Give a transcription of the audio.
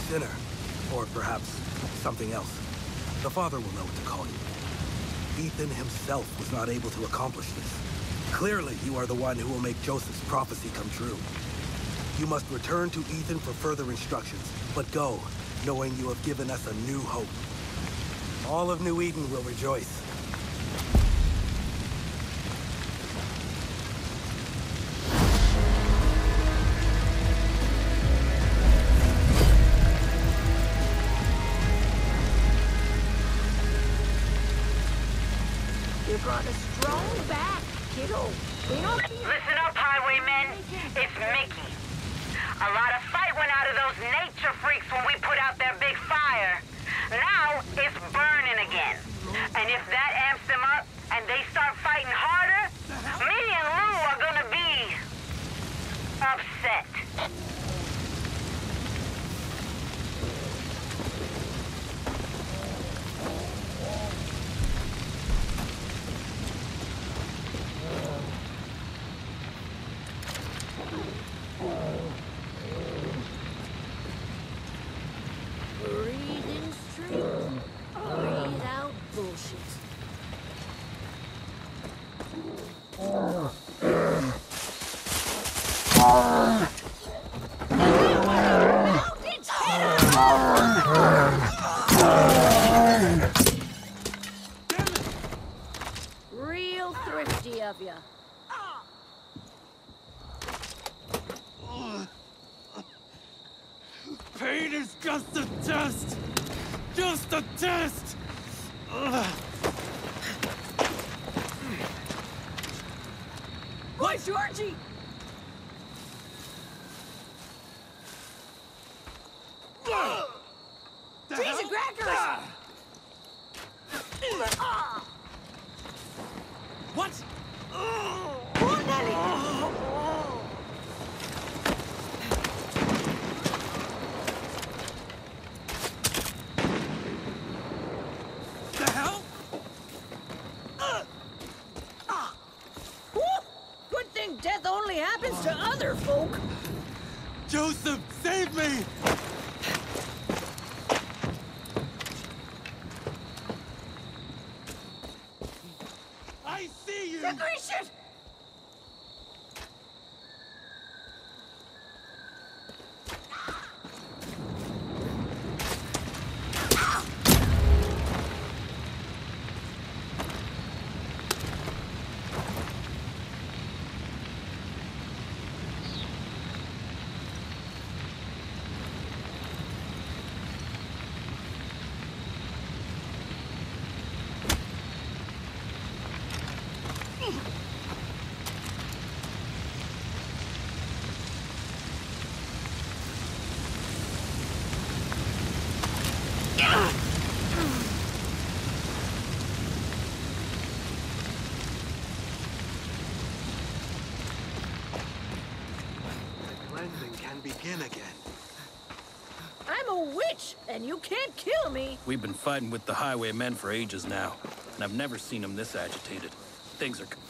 sinner. Or perhaps something else. The Father will know what to call you. Ethan himself was not able to accomplish this. Clearly, you are the one who will make Joseph's prophecy come true. You must return to Ethan for further instructions, but go, knowing you have given us a new hope. All of New Eden will rejoice. You've got a strong back, kiddo. Listen up, highwaymen. It's Mickey. A lot of fight went out of those nature freaks when we put out their big fire. Now, it's burning again. And if that amps them up and they start fighting harder, me and Lou are gonna be upset. Breathe in strength. Breathe out bullshit. Real thrifty of ya. Pain is just a test! Just a test! Boy, Georgie! Cheese and crackers! What? Poor Nelly! The hell? Whew! Good thing death only happens to other folk. Joseph, save me! I see you! Grecian! The cleansing can begin again. I'm a witch, and you can't kill me. We've been fighting with the highwaymen for ages now, and I've never seen them this agitated. Things are